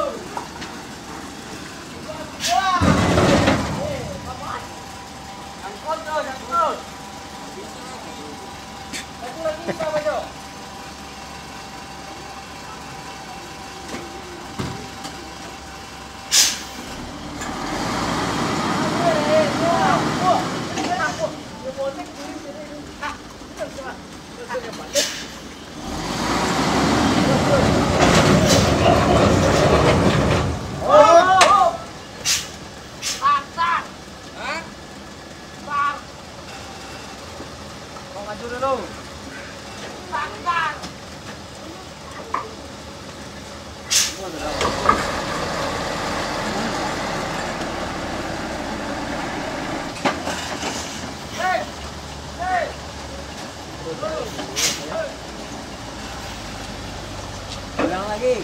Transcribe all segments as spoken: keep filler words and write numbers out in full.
Ulang lagi.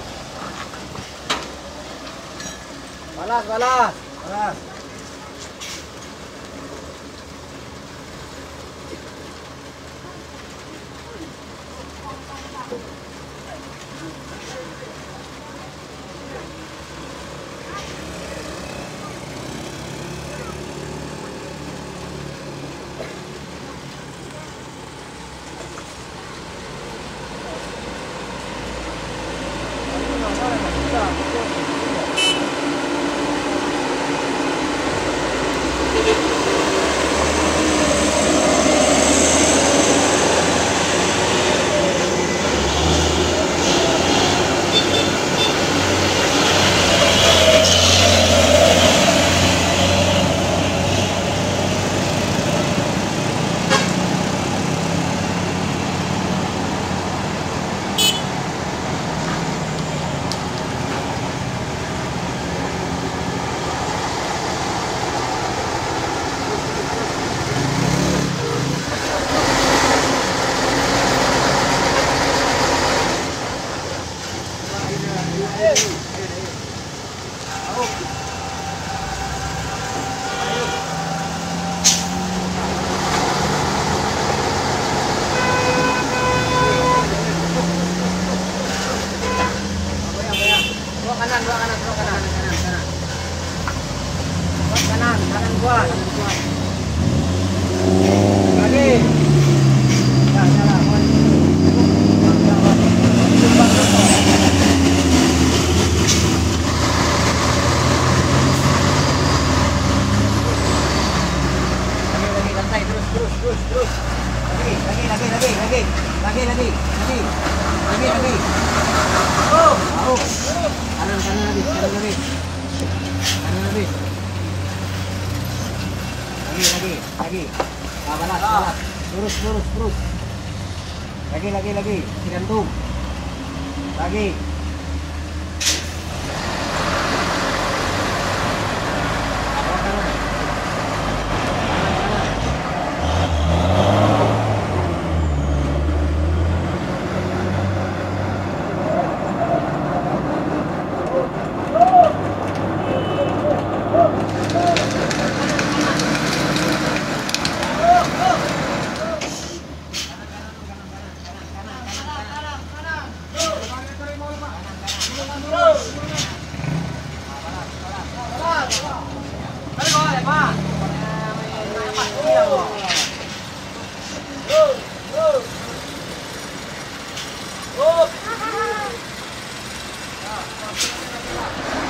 Balas, balas, balas. Kanan, dua kanan, dua kanan, kanan, kanan. Buat kanan, kanan gua, kanan gua. Lagi. Ya, salah, buat. Lagi, lagi, lantai, terus, terus, terus, terus. Lagi, lagi, lagi, lagi, lagi, lagi, lagi, lagi, lagi, lagi. Oh, oh. Kanan, kanan lagi, kanan lagi, kanan lagi, lagi, lagi, lagi, ah, balas, balas, lurus, lurus, lurus, lagi, lagi, lagi, gantung, lagi. Oh,